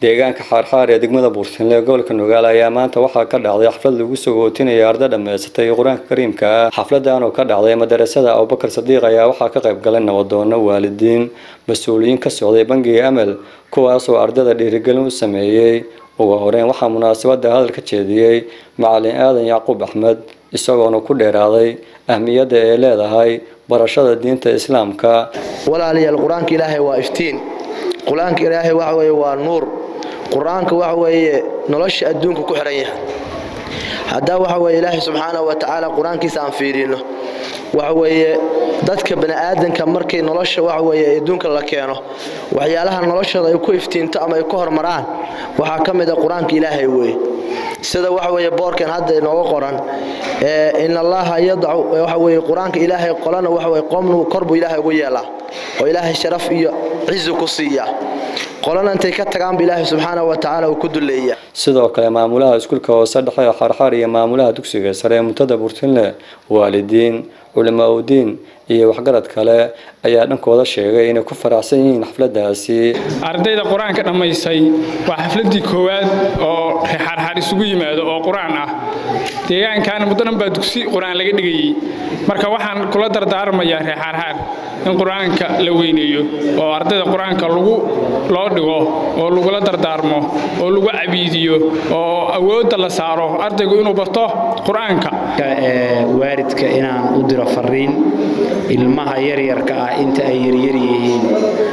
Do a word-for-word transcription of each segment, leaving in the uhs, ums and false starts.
deegaanka xaarxaar ee degmada Buurtinle gobolka Nugaal ayaa maanta waxaa ka dhacday xaflad lagu soo gootinaya arday dhameysatay Quraanka Kariimka ah. Xafladan oo ka dhacday madarasada Abubakar Sadiiq ayaa waxaa ka qayb galay nabadoono, waalidiin, mas'uuliyiin ka socday bangiga Amal kuwaas oo ardayda dhiirigelin u sameeyay. ugu horreyn waxaa munaasabada hadal ka jeediyay Macallin Aadan Yacquub Axmed isagoona ku dheeraaday ahmiyadda ay leedahay barashada diinta Islaamka. walaalayaal Quraanka Ilaahay waa iftiin, Quraanka Ilaahay waxa weeye waa nuur, Quraanka waxa weeye nolosha adduunka ku xiran yahay. hadda waxa weeye Ilaahay subhanahu wa ta'ala Quraankiisa aan fiirino waxa weeye dadka bani aadanka markay nolosha waxa weeye adduunka la keeno waxyaalaha noloshooda ay ku iftiinto ama ay ku hormaraan waxa kamid ah Quraanka Ilaahay weeye. sida waxa weeye boorkan hadda inoo qoran ee in Allaha yad'u waxa weeye Quraanka Ilaahay qolana waxa weeye qomnu korbu Ilaahay ugu yeela oo Ilaahay sharaf iyo ciiso ku siiya qolana intay ka tagaan Ilaahay subhanahu wa ta'ala uu ku duleeyaa. sidoo kale maamulaha iskuulka hoose dhexe ee Xarxaar iyo maamulaha dugsiga sare ee Muntada Buurtinle, waalidiin, علماء الدين iyo waxgarad kale ayaa dhankooda sheegay inay ku faraxsan yihiin xafladaasi. ardayda Quraanka dhameysay waa xafladii koowaad oo Xarxaar isugu yimaado oo Quraan ah. deegaankan mudan baa dugsi Quraan laga dhigay. marka waxaan kula dardaarmayaa Xarxaar in Quraanka la weyneeyo oo ardayda Quraanka lagu loo dhigo oo lagu la dardaarmo oo lagu cabiidiyo oo awoodda la saaro ardaygu inuu barto Quraanka. ee waalidka inaan u diro fariin ilmaha yar yarka ah inta ay yar yar yihiin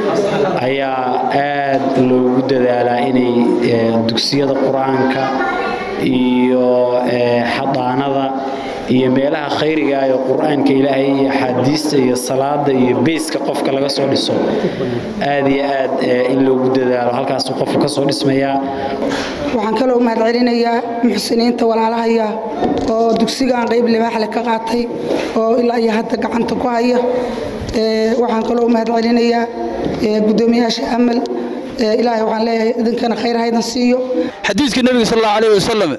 ayaa aad loogu dadaalaa inay dugsiyada Quraanka iyo xadaanada iyo meelaha khayriga ah ee Quraanka Ilaahay iyo xadiista iyo salaada iyo beeska qofka laga soo dhiso aad iyo aad in loogu dadaalo halkaas qofka ka soo dhismaya. waxaan kale oo mahad celinayaa muxsiniinta walaalahaya oo dugsiga aan qayb libaax leh ka qaatay oo ilaa iyo hadda gacanta ku haya. ee waxaan kale oo mahad celinayaa gudoomiyaasha Amal Ilaahay waxaan leeyahay idinkana khayr haydan siiyo. xadiiska nabiga sallallahu alayhi wasallam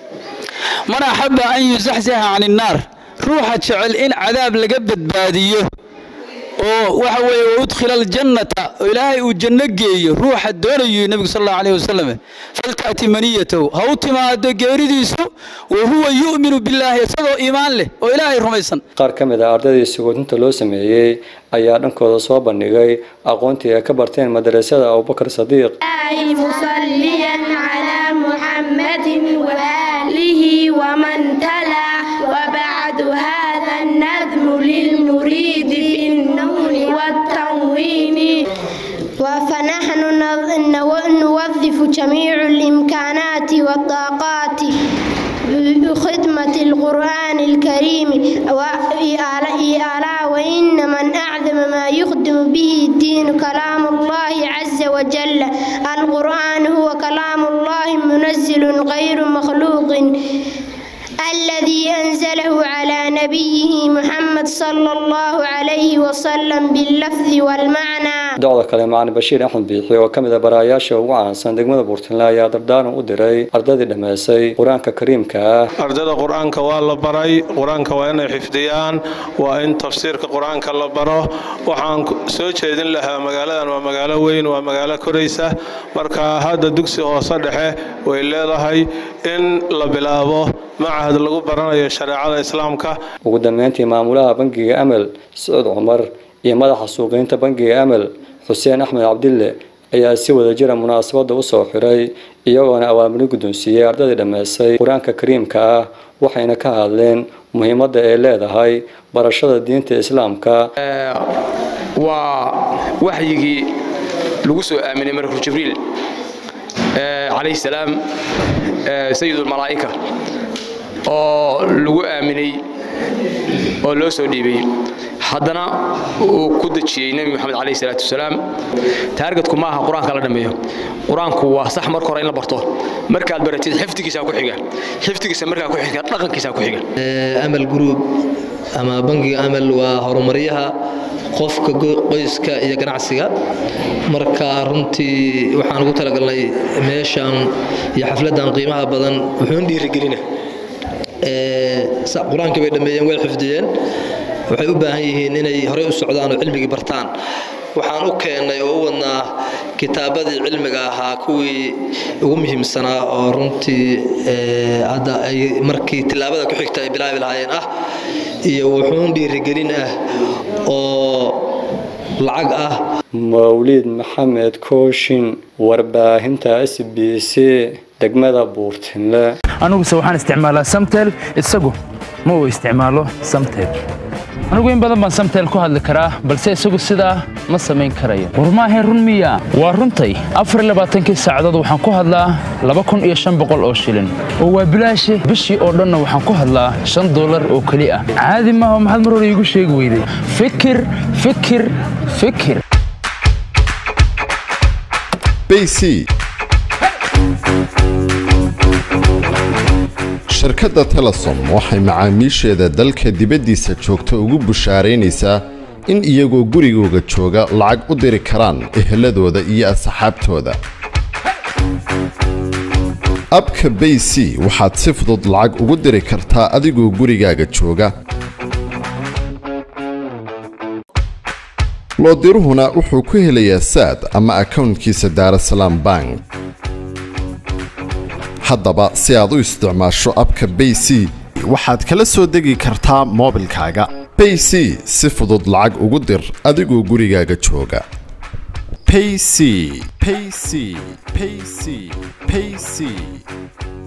man ahabba an yuzahzaha 'anil nar ruuxa jecel in cadaab laga badbaadiyo oo waxa weeye udkhil al jannata ilaahay uu janno geeyo ruuxa doonayo nabiga sallallahu alayhi wasallam faltaati maniyatu haw timaado geeridiisu oo huwa yu'minu billahi isagoo iimaan leh oo ilaahay rumaysan. qaar kamid ah ardayda suuqinta loo sameeyay ayaa dhankooda soo bandhigay aqoontii ay ka barteen madrasada Abubakar Sadiiq. ay musalliyan ala muhammadin wa alihi wa man tala wa ba'du hadha an-nadhm lil murid fi an-nawm wa at-tanwin وفنحن نوظف جميع الإمكانات والطاقات بخدمة القرآن الكريم وإعلاء وإن من أعظم ما يخدم به الدين كلام الله عز وجل. القرآن هو كلام الله منزل غير مخلوق الذي أنزله على نبيه محمد صلى الله عليه وسلم باللفظ والمعنى. dacwada kale Macallin Bashiir Axmed Biixi oo kamid ah barayaasha ugu caansan degmada Buurtinle ayaa dardaaran u diray ardayda dhameysay Quraanka Kariimka ah. ardayda Quraanka waa la baray, Quraanka waa inay xifdiyaan, waa in tafsiirka Quraanka la baro. waxaan soo jeedin lahaa magaaladan waa magaalo weyn, waa magaalo koraysa, marka hadda dugsi hoose dhexe way leedahay in la bilaabo معهد lagu baranayo shariicada Islaamka. ugu dambeyntii maamulaha bangiga Amal Saud Umar iyo madaxa suuqinta bangiga Amal Xuseen Axmed Cabdille ayaa si wada jira munaasabada u soo xiray iyagoona awaamir guddoonsiiyay ardayda dhameysay Quraanka Kariimka ah waxayna ka hadleen muhiimadda ay leedahay barashada diinta Islaamka. waa waxyigii lagu soo aaminay markuu Jibriil alayhi salaam sayyidul malaa'ika oo lagu aaminay oo loo soo dhiibay haddana uu ku dajiyay nabi maxamed alayhi salaatu wasalaam. taargetku ma aha Quraanka la dhameeyo, Quraanku waa sax marka hore in la barto, markaad baratid xifdigiisa ku xiga xifdigiisa markaa ku xiga dhaqankiisa ku xiga. Amal Group ama bangiga Amal waa horumariyaha qofka qoyska iyo ganacsiga. marka runtii waxaan ugu talagalnay meeshan iyo xafladan qiimaha badan wuxuu dhiirigelinaa ee Quraanka bay dhameeyeen way xifdiyeen waxay u baahan yihiin inay hore u socdaan oo cilmiga bartaan. waxaan u keenay oo wadnaa kitaabadii cilmiga ahaa kuwii ugu muhiimsanaa oo runtii hadda ay markii tilaabada ku xigta ay bilaabi lahaayeen ah iyo wuxuun dhiirigelin ah oo lacag ah. Mawlid Maxamed Kooshin, warbaahinta S B C degmada Buurtinle. anigu waxaan isticmaalaa Samtel, isagu ma uu isticmaalo Samtel. anigu in badan baan Samtel ku hadli karaa balse isagu sidaa ma samayn karayo. war ma ahayn run miya? waa runtay afar iyo labaatan saacadood waxaan ku hadlaa laba kun iyo shan boqol oo shilin oo waa bilaash bishii oo dhan waxaan ku hadlaa shan dollar oo kali ah. caadi ma aha maxaad mar hore igu sheegi weyday? fikir fikir fikir بيسي shirkadda Telesom waxay macaamiisheeda dalka dibaddiisa joogta ugu bushaaraynaysaa in iyagoo gurigooda jooga lacag u diri karaan eheladooda iyo asxaabtooda. abka Beysi waxaad si fudud lacag ugu diri kartaa adigoo gurigaaga jooga. loo diruhuna wuxuu ku helayaa saad ama accountkiisa Daarasalaam Bank. haddaba si aad u isticmaasho abka Beysi waxaad kala soo degi kartaa moobilkaaga. Beysi si fudud lacag ugu dir adigoo gurigaaga jooga. Payc Payc Payc Payc